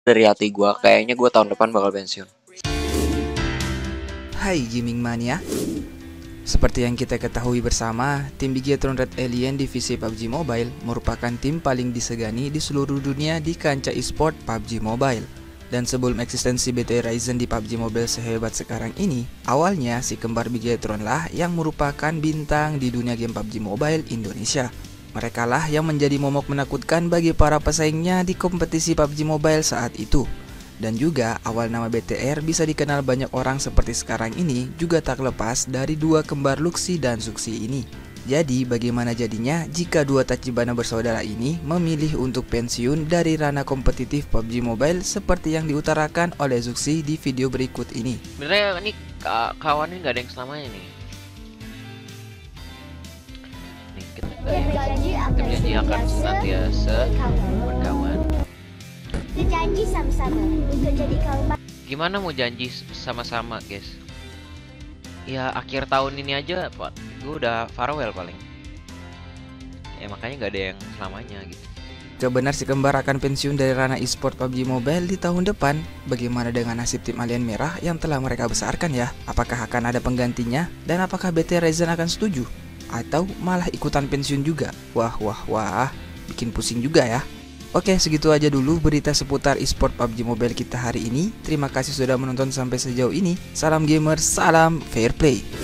Dari hati gue, kayaknya gue tahun depan bakal pensiun. Hai gaming mania. Seperti yang kita ketahui bersama, tim Bigetron Red Alien divisi PUBG Mobile merupakan tim paling disegani di seluruh dunia di kancah e-sport PUBG Mobile. Dan sebelum eksistensi BT Ryzen di PUBG Mobile sehebat sekarang ini, awalnya si kembar Bigetron lah yang merupakan bintang di dunia game PUBG Mobile Indonesia. Mereka lah yang menjadi momok menakutkan bagi para pesaingnya di kompetisi PUBG Mobile saat itu. Dan juga awal nama BTR bisa dikenal banyak orang seperti sekarang ini juga tak lepas dari dua kembar Luxi dan Suksi ini. Jadi bagaimana jadinya jika dua Tachibana bersaudara ini memilih untuk pensiun dari ranah kompetitif PUBG Mobile seperti yang diutarakan oleh Suksi di video berikut ini. Sebenarnya ini kawannya nggak ada yang selamanya nih. Kita berjanji akan senantiasa berkawan. Kita janji sama-sama untuk jadi kawan. Gimana mau janji sama-sama, guys? Ya akhir tahun ini aja, Pak. Gue udah farewell paling. Ya makanya nggak ada yang selamanya gitu. Jika benar si kembar akan pensiun dari ranah e-sport PUBG Mobile di tahun depan, bagaimana dengan nasib tim Alien Merah yang telah mereka besarkan ya? Apakah akan ada penggantinya? Dan apakah BT Ryzen akan setuju? Atau malah ikutan pensiun juga? Wah, bikin pusing juga ya. Oke, segitu aja dulu berita seputar e-sport PUBG Mobile kita hari ini. Terima kasih sudah menonton sampai sejauh ini. Salam gamer, salam fair play.